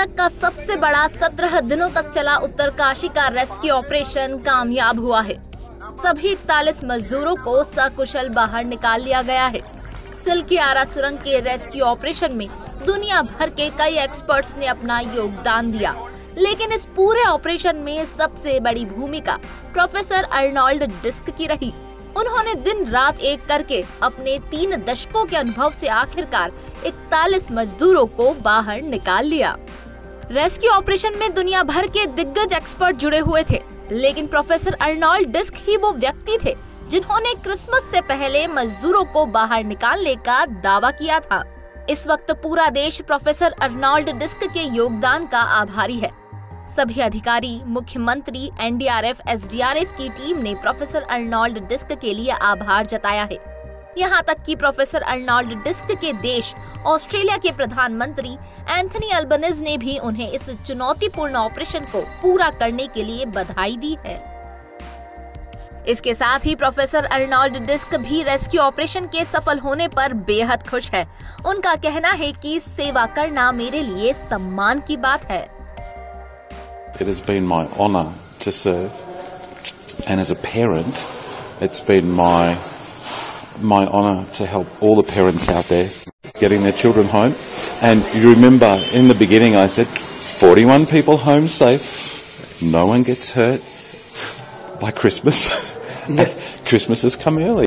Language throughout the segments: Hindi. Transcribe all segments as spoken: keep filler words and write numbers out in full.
तक का सबसे बड़ा सत्रह दिनों तक चला उत्तरकाशी का रेस्क्यू ऑपरेशन कामयाब हुआ है। सभी इकतालीस मजदूरों को सकुशल बाहर निकाल लिया गया है। सिलकियारा सुरंग के रेस्क्यू ऑपरेशन में दुनिया भर के कई एक्सपर्ट्स ने अपना योगदान दिया, लेकिन इस पूरे ऑपरेशन में सबसे बड़ी भूमिका प्रोफेसर अर्नोल्ड डिस्क की रही। उन्होंने दिन रात एक करके अपने तीन दशकों के अनुभव से आखिरकार इकतालीस मजदूरों को बाहर निकाल लिया। रेस्क्यू ऑपरेशन में दुनिया भर के दिग्गज एक्सपर्ट जुड़े हुए थे, लेकिन प्रोफेसर अर्नोल्ड डिस्क ही वो व्यक्ति थे जिन्होंने क्रिसमस से पहले मजदूरों को बाहर निकालने का दावा किया था। इस वक्त पूरा देश प्रोफेसर अर्नोल्ड डिस्क के योगदान का आभारी है। सभी अधिकारी, मुख्यमंत्री, N D R F, S D R F की टीम ने प्रोफेसर अर्नोल्ड डिस्क के लिए आभार जताया है। यहाँ तक कि प्रोफेसर अर्नोल्ड डिस्क के देश ऑस्ट्रेलिया के प्रधानमंत्री एंथनी अल्बनीज ने भी उन्हें इस चुनौतीपूर्ण ऑपरेशन को पूरा करने के लिए बधाई दी है। इसके साथ ही प्रोफेसर अर्नोल्ड डिस्क भी रेस्क्यू ऑपरेशन के सफल होने पर बेहद खुश है। उनका कहना है कि सेवा करना मेरे लिए सम्मान की बात है। It has been my honour to serve, and as a parent, it's been my my honour to help all the parents out there getting their children home. And you remember in the beginning I said forty-one people home safe, no one gets hurt by Christmas. Yes. Christmas has come early.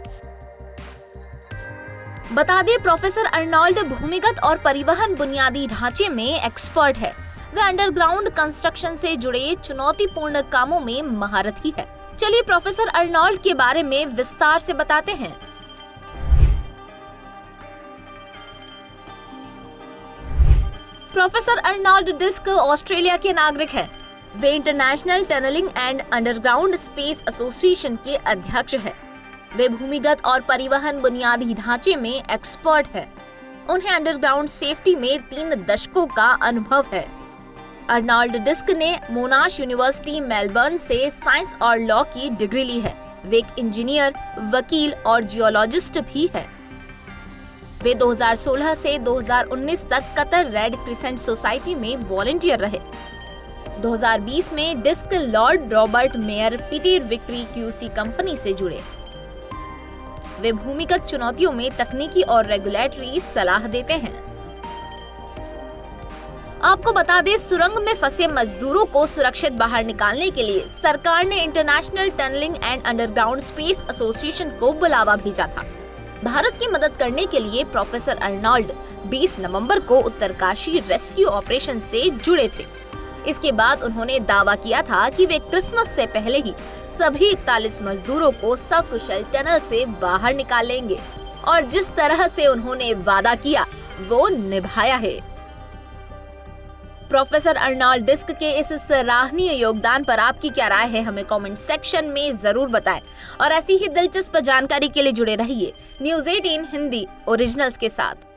बता दें, प्रोफेसर अर्नोल्ड भूमिगत और परिवहन बुनियादी ढांचे में एक्सपर्ट है। वे अंडरग्राउंड कंस्ट्रक्शन से जुड़े चुनौतीपूर्ण कामों में महारथी है। चलिए प्रोफेसर अर्नोल्ड के बारे में विस्तार से बताते हैं। प्रोफेसर अर्नोल्ड डिस्क ऑस्ट्रेलिया के नागरिक हैं। वे international tunnelling and underground space association के अध्यक्ष हैं। वे भूमिगत और परिवहन बुनियादी ढांचे में एक्सपर्ट हैं। उन्हें अंडरग्राउंड सेफ्टी में तीन दशकों का अनुभव है। अर्नोल्ड डिस्क ने मोनाश यूनिवर्सिटी मेलबर्न से साइंस और लॉ की डिग्री ली है। वे एक इंजीनियर, वकील और जियोलॉजिस्ट भी हैं। वे दो हज़ार सोलह से दो हज़ार उन्नीस तक कतर रेड क्रिसेंट सोसाइटी में वॉलंटियर रहे। दो हज़ार बीस में डिस्क lord Robert Mayer Peter victory QC company से जुड़े। वे भूमिगत चुनौतियों में तकनीकी और रेगुलेटरी सलाह देते हैं। आपको बता दें, सुरंग में फंसे मजदूरों को सुरक्षित बाहर निकालने के लिए सरकार ने international tunnelling and underground space association को बुलावा भेजा था। भारत की मदद करने के लिए प्रोफेसर अर्नोल्ड बीस नवंबर को उत्तरकाशी रेस्क्यू ऑपरेशन से जुड़े थे। इसके बाद उन्होंने दावा किया था कि वे क्रिसमस से पहले ही सभी इकतालीस मजदूरों को सकुशल टनल से बाहर निकालेंगे, और जिस तरह से उन्होंने वादा किया वो निभाया है। प्रोफेसर अर्नोल्ड डिस्क के इस सराहनीय योगदान पर आपकी क्या राय है, हमें कमेंट सेक्शन में जरूर बताएं। और ऐसी ही दिलचस्प जानकारी के लिए जुड़े रहिए न्यूज़ अठारह हिंदी ओरिजिनल्स के साथ।